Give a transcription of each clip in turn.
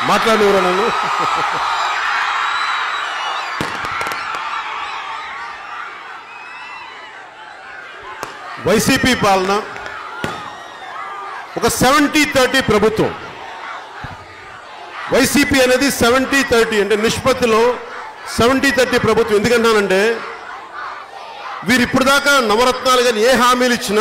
మాట్లాడేవరా నన్ను? వైసీపీ పాలన ఒక 70-30 ప్రభుత్వం. వైసీపీ అనేది 70-30 అంటే నిష్పత్తిలో 70-30 ప్రభుత్వం. ఎందుకంటానంటే వీరు ఇప్పుడు దాకా నవరత్నాలు కానీ ఏ హామీలు ఇచ్చినా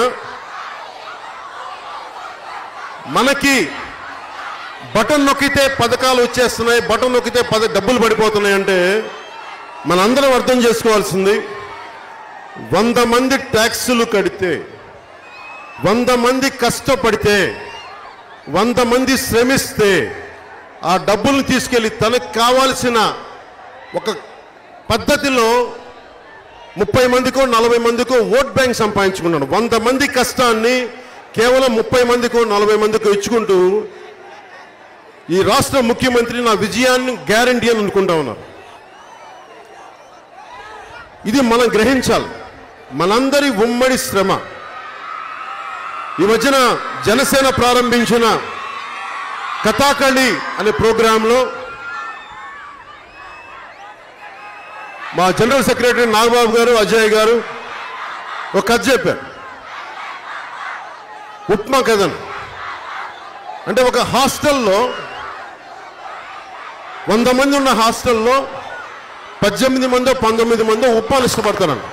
మనకి బటన్ నొక్కితే పథకాలు వచ్చేస్తున్నాయి, బటన్ నొక్కితే డబ్బులు పడిపోతున్నాయి అంటే మనందరం అర్థం చేసుకోవాల్సింది 100 మంది ట్యాక్సులు కడితే, 100 మంది కష్టపడితే, 100 మంది శ్రమిస్తే ఆ డబ్బులను తీసుకెళ్ళి తనకు కావాల్సిన ఒక పద్ధతిలో 30 మందికో 40 మందికో ఓట్ బ్యాంక్ సంపాదించుకున్నాడు. 100 మంది కష్టాన్ని కేవలం 30 మందికో 40 మందికో ఇచ్చుకుంటూ ఈ రాష్ట్ర ముఖ్యమంత్రి నా విజయాన్ని గ్యారంటీ అని అనుకుంటా ఉన్నారు. ఇది మనం గ్రహించాలి. మనందరి ఉమ్మడి శ్రమ. ఈ మధ్యన జనసేన ప్రారంభించిన కథాకళి అనే ప్రోగ్రాంలో మా జనరల్ సెక్రటరీ నాగబాబు గారు, అజయ్ గారు ఒక కథ చెప్పారు. ఉప్మా కథను. అంటే ఒక హాస్టల్లో 100 మంది ఉన్న హాస్టల్లో 18 మందో 19 మందో ఉప్మాను ఇష్టపడతారంట.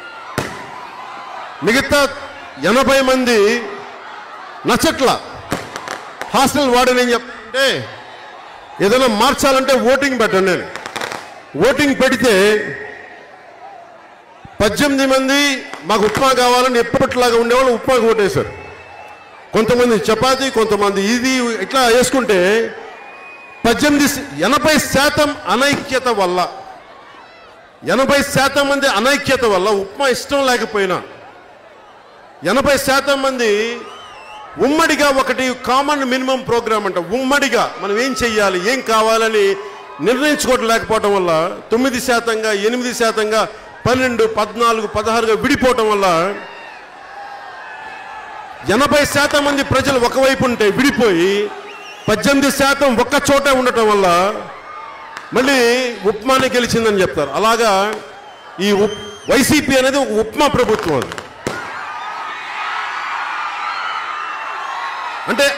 మిగతా 80 మంది నచ్చట్ల. హాస్టల్ వార్డెన్ ఏం చెప్తే ఏదైనా మార్చాలంటే ఓటింగ్ పెట్టండి అని. ఓటింగ్ పెడితే 18 మంది మాకు ఉప్మా కావాలని ఎప్పటిలాగా ఉండేవాళ్ళు ఉప్మాకు ఓటేశారు. కొంతమంది చపాతీ, కొంతమంది ఇది ఇట్లా వేసుకుంటే 80% అనైక్యత వల్ల, 80% మంది అనైక్యత వల్ల ఉప్మా ఇష్టం లేకపోయినా 80% మంది ఉమ్మడిగా ఒకటి కామన్ మినిమం ప్రోగ్రామ్ అంట, ఉమ్మడిగా మనం ఏం చెయ్యాలి, ఏం కావాలని నిర్ణయించుకోవడం లేకపోవటం వల్ల 9%గా 8%గా 12, 14, 16గా విడిపోవటం వల్ల 80% మంది ప్రజలు ఒకవైపు ఉంటే విడిపోయి 18% ఒక్క చోటే ఉండటం వల్ల మళ్ళీ ఉప్మానే గెలిచిందని చెప్తారు. అలాగా ఈ వైసీపీ అనేది ఒక ఉప్మా ప్రభుత్వం. అది అంటే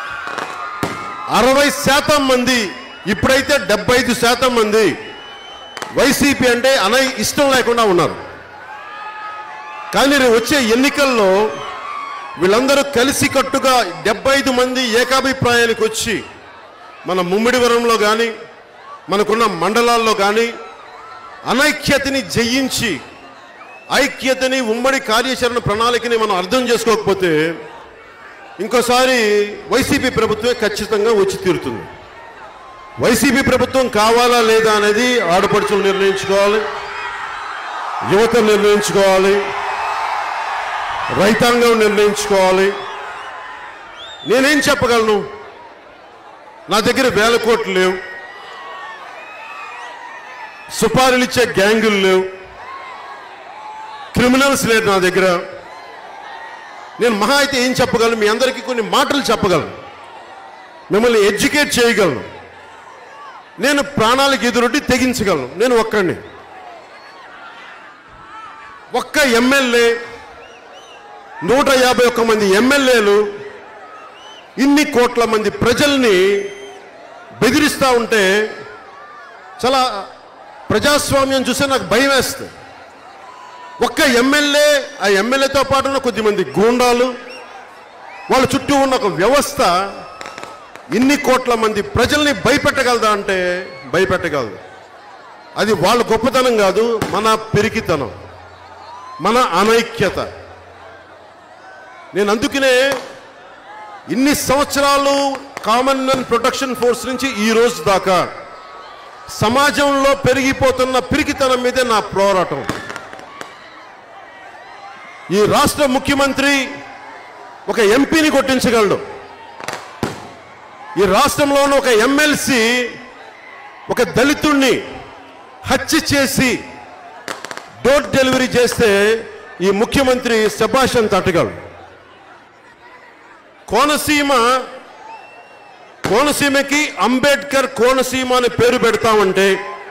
60% మంది, ఇప్పుడైతే 75% మంది వైసీపీ అంటే ఇష్టం లేకుండా ఉన్నారు. కానీ వచ్చే ఎన్నికల్లో వీళ్ళందరూ కలిసికట్టుగా 75 మంది ఏకాభిప్రాయానికి వచ్చి మన ముమ్మిడివరంలో కానీ మనకున్న మండలాల్లో కానీ అనైక్యతని జయించి ఐక్యతని, ఉమ్మడి కార్యాచరణ ప్రణాళికని మనం అర్థం చేసుకోకపోతే ఇంకోసారి వైసీపీ ప్రభుత్వమే ఖచ్చితంగా వచ్చి తీరుతుంది. వైసీపీ ప్రభుత్వం కావాలా లేదా అనేది ఆడపడుచులు నిర్ణయించుకోవాలి, యువత నిర్ణయించుకోవాలి, రైతాంగం నిర్ణయించుకోవాలి. నేనేం చెప్పగలను? నా దగ్గర 1000 కోట్లు లేవు, సుపారీలు ఇచ్చే గ్యాంగులు లేవు, క్రిమినల్స్ లేరు నా దగ్గర. నేను మహా అయితే ఏం చెప్పగలను? మీ అందరికీ కొన్ని మాటలు చెప్పగలను, మిమ్మల్ని ఎడ్యుకేట్ చేయగలను, నేను ప్రాణాలకు ఎదురొడ్డి తెగించగలను. నేను ఒక్కడిని. ఒక్క ఎమ్మెల్యే, 151 మంది ఎమ్మెల్యేలు ఇన్ని కోట్ల మంది ప్రజల్ని బెదిరిస్తూ ఉంటే చాలా ప్రజాస్వామ్యం చూస్తే నాకు భయం వేస్తుంది. ఒక్క ఎమ్మెల్యే, ఆ ఎమ్మెల్యేతో పాటు ఉన్న కొద్దిమంది గూండాలు, వాళ్ళ చుట్టూ ఉన్న ఒక వ్యవస్థ ఇన్ని కోట్ల మంది ప్రజల్ని భయపెట్టగలదా అంటే భయపెట్టగలదు. అది వాళ్ళ గొప్పతనం కాదు, మన పెరికితనం, మన అనైక్యత. నేను అందుకనే ఇన్ని సంవత్సరాలు కామన్ మ్యాన్ ప్రొటెక్షన్ ఫోర్స్ నుంచి ఈ రోజు దాకా సమాజంలో పెరిగిపోతున్న పిరికితనం మీదే నా పోరాటం. ఈ రాష్ట్ర ముఖ్యమంత్రి ఒక ఎంపీని కొట్టించగలడు. ఈ రాష్ట్రంలోని ఒక ఎమ్మెల్సీ ఒక దళితుణ్ణి హత్య చేసి డోర్ డెలివరీ చేస్తే ఈ ముఖ్యమంత్రి శభాష్ అని తట్టగలడు. కోనసీమ కోనసీమకి అంబేద్కర్ కోనసీమ అని పేరు పెడతామంటే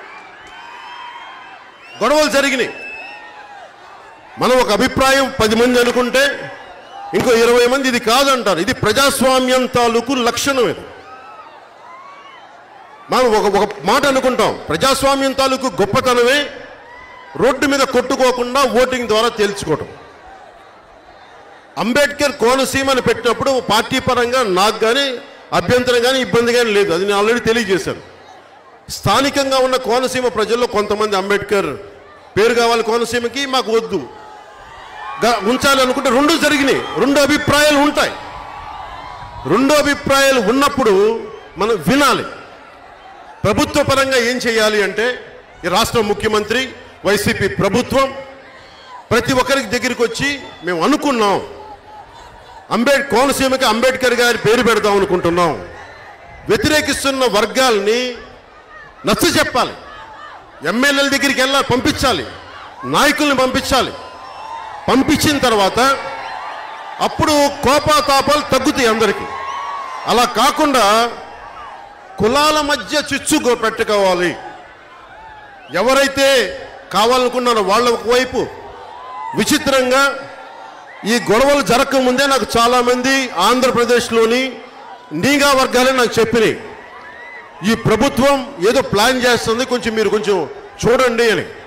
గొడవలు జరిగినాయి. మనం ఒక అభిప్రాయం 10 మంది అనుకుంటే ఇంకో 20 మంది ఇది కాదంటారు. ఇది ప్రజాస్వామ్యం తాలూకు లక్షణం. ఇది మనం ఒక మాట అనుకుంటాం, ప్రజాస్వామ్యం తాలూకు గొప్పతనమే రోడ్డు మీద కొట్టుకోకుండా ఓటింగ్ ద్వారా తేల్చుకోవటం. అంబేద్కర్ కోనసీమ అని పెట్టినప్పుడు పార్టీ పరంగా నాకు కానీ అభ్యంతరం కానీ ఇబ్బంది కానీ లేదు. అది నేను ఆల్రెడీ తెలియజేశాను. స్థానికంగా ఉన్న కోనసీమ ప్రజల్లో కొంతమంది అంబేద్కర్ పేరు కావాలి కోనసీమకి, మాకు వద్దు ఉంచాలి అనుకుంటే రెండు జరిగినాయి. రెండు అభిప్రాయాలు ఉంటాయి. రెండు అభిప్రాయాలు ఉన్నప్పుడు మనం వినాలి. ప్రభుత్వ పరంగా ఏం చేయాలి అంటే ఈ రాష్ట్ర ముఖ్యమంత్రి, వైసీపీ ప్రభుత్వం ప్రతి ఒక్కరికి దగ్గరికి వచ్చి మేము అనుకున్నాం కోనసీమకి అంబేద్కర్ గారి పేరు పెడదాం అనుకుంటున్నాం. వ్యతిరేకిస్తున్న వర్గాల్ని నచ్చ చెప్పాలి. ఎమ్మెల్యేల దగ్గరికి వెళ్ళాలి, పంపించాలి, నాయకుల్ని పంపించాలి. పంపించిన తర్వాత అప్పుడు కోపాతాపాలు తగ్గుతాయి అందరికీ. అలా కాకుండా కులాల మధ్య చిచ్చు పెట్టుకోవాలి. ఎవరైతే కావాలనుకున్నారో వాళ్ళ ఒకవైపు. విచిత్రంగా ఈ గొడవలు జరగకముందే నాకు చాలామంది ఆంధ్రప్రదేశ్లోని నీగా వర్గాలే నాకు చెప్పినాయి, ఈ ప్రభుత్వం ఏదో ప్లాన్ చేస్తుంది, మీరు కొంచెం చూడండి అని.